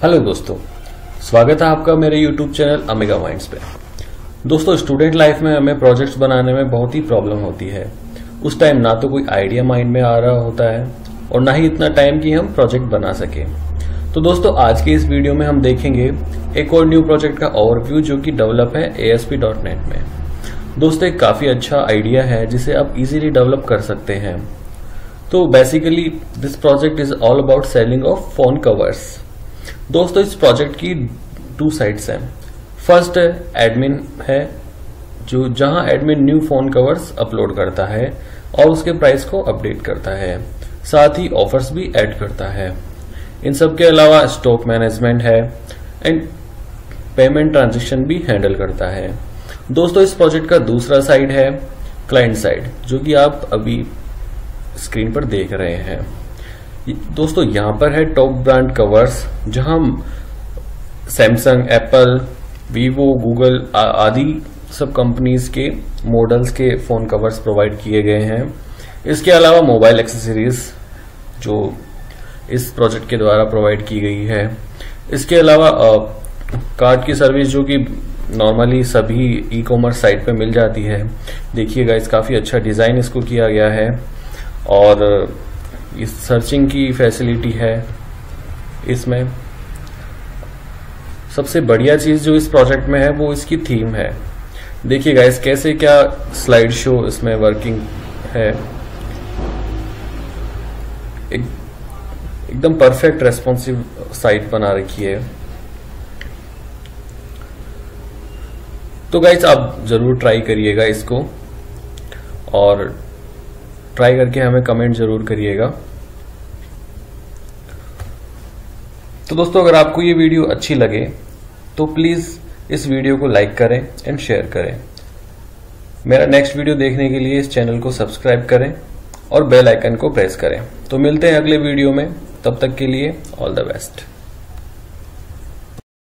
Hello दोस्तों, स्वागत है आपका मेरे YouTube चैनल अमेगा माइंड्स पे। दोस्तों, स्टूडेंट लाइफ में हमें प्रोजेक्ट्स बनाने में बहुत ही प्रॉब्लम होती है। उस टाइम ना तो कोई आइडिया माइंड में आ रहा होता है और ना ही इतना टाइम कि हम प्रोजेक्ट बना सके। तो दोस्तों, आज के इस वीडियो में हम देखेंगे एक और न्यू प्रोजेक्ट का ओवरव्यू जो कि डेवलप है ASP.NET में। दोस्तों, एक काफी अच्छा आइडिया है जिसे आप इजीली डेवलप कर सकते हैं। तो basically this project is all about selling of phone covers. दोस्तों, इस प्रोजेक्ट की 2 साइड्स हैं। फर्स्ट एडमिन है जो जहां admin new phone covers upload करता है और उसके प्राइस को अपडेट करता है, साथ ही ऑफर्स भी ऐड करता है। इन सब के अलावा स्टॉक मैनेजमेंट है एंड पेमेंट ट्रांजैक्शन भी हैंडल करता है। दोस्तों, इस प्रोजेक्ट का दूसरा साइड है क्लाइंट साइड, जो कि आप अभी स्क्रीन पर देख रहे हैं। दोस्तों, यहां पर है टॉप ब्रांड कवर्स, जहां सैमसंग, एप्पल, वीवो, गूगल आदि सब कंपनीज के मॉडल्स के फोन कवर्स प्रोवाइड किए गए हैं। इसके अलावा मोबाइल एक्सेसरीज जो इस प्रोजेक्ट के द्वारा प्रोवाइड की गई है। इसके अलावा कार्ड की सर्विस जो कि नॉर्मली सभी ई-कॉमर्स साइट पे मिल जाती है। देखिएगा, इस काफी अच्छा डिजाइन इसको किया गया है और इस सर्चिंग की फैसिलिटी है इसमें। सबसे बढ़िया चीज जो इस प्रोजेक्ट में है वो इसकी थीम है। देखिएगा इस कैसे क्या स्लाइड शो इसमें वर्किंग है। एकदम परफेक्ट रेस्पॉन्सिव साइट बना रखी है। तो गाइस, आप जरूर ट्राई करिएगा इसको और ट्राई करके हमें कमेंट जरूर करिएगा। तो दोस्तों, अगर आपको ये वीडियो अच्छी लगे तो प्लीज इस वीडियो को लाइक करें एंड शेयर करें। मेरा नेक्स्ट वीडियो देखने के लिए इस चैनल को सब्सक्राइब करें और बेल आइकन को प्रेस करें। तो मिलते हैं अगले वीडियो में, तब तक के लिए ऑल द बेस्ट।